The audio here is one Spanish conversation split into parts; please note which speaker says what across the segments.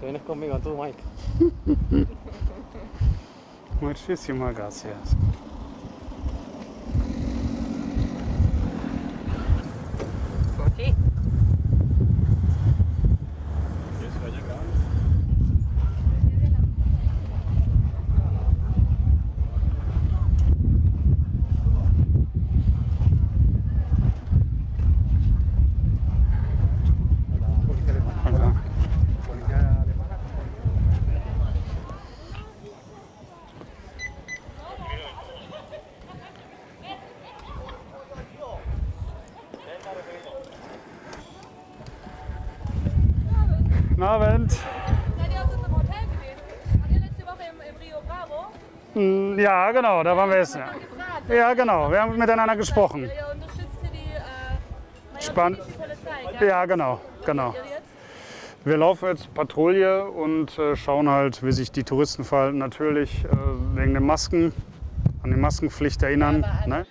Speaker 1: vienes conmigo tú, Mike.
Speaker 2: Muchísimas gracias.
Speaker 3: Aquí.
Speaker 2: Guten Abend.
Speaker 4: Seid ihr aus unserem Hotel gewesen? Wart ihr letzte Woche im Rio Bravo?
Speaker 2: Ja, genau, da waren wir jetzt. Ja, genau, wir haben miteinander gesprochen.
Speaker 4: Ihr unterstützt hier die
Speaker 2: Spannend.
Speaker 4: Polizei, gell?
Speaker 2: Ja, genau, genau.
Speaker 4: Ihr jetzt?
Speaker 2: Wir laufen jetzt Patrouille und schauen halt, wie sich die Touristen verhalten. Natürlich wegen den Masken, an die Maskenpflicht erinnern. Ne?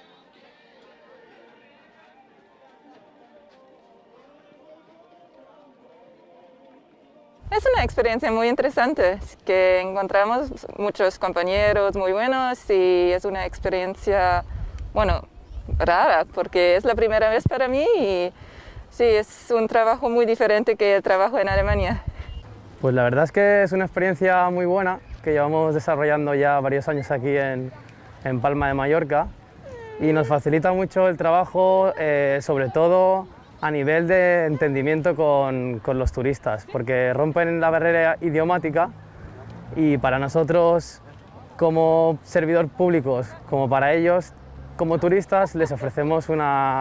Speaker 3: Es una experiencia muy interesante, que encontramos muchos compañeros muy buenos y es una experiencia, bueno, rara, porque es la primera vez para mí y sí, es un trabajo muy diferente que el trabajo en Alemania.
Speaker 1: Pues la verdad es que es una experiencia muy buena que llevamos desarrollando ya varios años aquí en Palma de Mallorca y nos facilita mucho el trabajo, sobre todo a nivel de entendimiento con los turistas, porque rompen la barrera idiomática y para nosotros como servidores públicos, como para ellos como turistas, les ofrecemos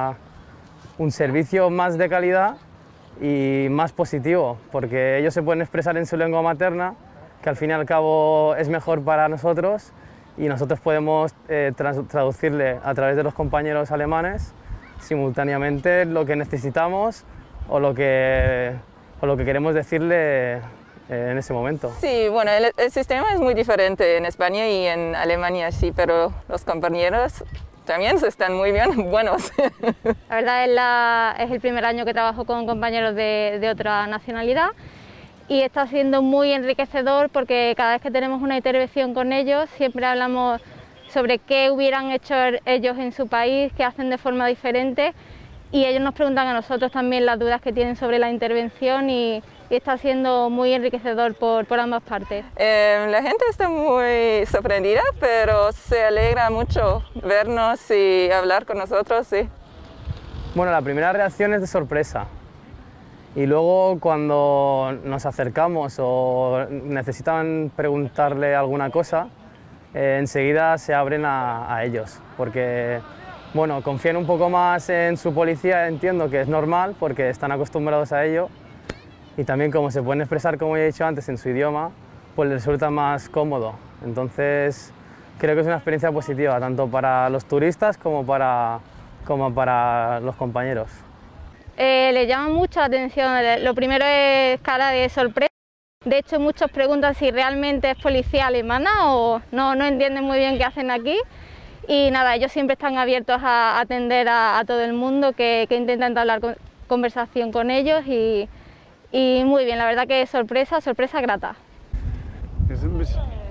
Speaker 1: un servicio más de calidad y más positivo, porque ellos se pueden expresar en su lengua materna, que al fin y al cabo es mejor para nosotros, y nosotros podemos traducirle a través de los compañeros alemanes simultáneamente lo que necesitamos o lo que queremos decirle en ese momento.
Speaker 3: Sí, bueno, el sistema es muy diferente en España y en Alemania, sí, pero los compañeros también están muy bien, buenos.
Speaker 5: La verdad es el primer año que trabajo con compañeros de otra nacionalidad y está siendo muy enriquecedor porque cada vez que tenemos una intervención con ellos siempre hablamos sobre qué hubieran hecho ellos en su país, qué hacen de forma diferente y ellos nos preguntan a nosotros también las dudas que tienen sobre la intervención y está siendo muy enriquecedor por ambas partes.
Speaker 3: La gente está muy sorprendida, pero se alegra mucho vernos y hablar con nosotros, sí.
Speaker 1: Bueno, la primera reacción es de sorpresa y luego cuando nos acercamos o necesitan preguntarle alguna cosa, enseguida se abren a ellos, porque bueno, confían un poco más en su policía, entiendo que es normal porque están acostumbrados a ello y también como se pueden expresar, como he dicho antes, en su idioma, pues les resulta más cómodo. Entonces creo que es una experiencia positiva, tanto para los turistas como para los compañeros.
Speaker 5: Le llama mucho la atención, lo primero es cara de sorpresa. De hecho, muchos preguntan si realmente es policía alemana o no entienden muy bien qué hacen aquí. Y nada, ellos siempre están abiertos a atender a todo el mundo que intenta entablar conversación con ellos y muy bien, la verdad que es sorpresa grata.
Speaker 2: Wir sind ein bisschen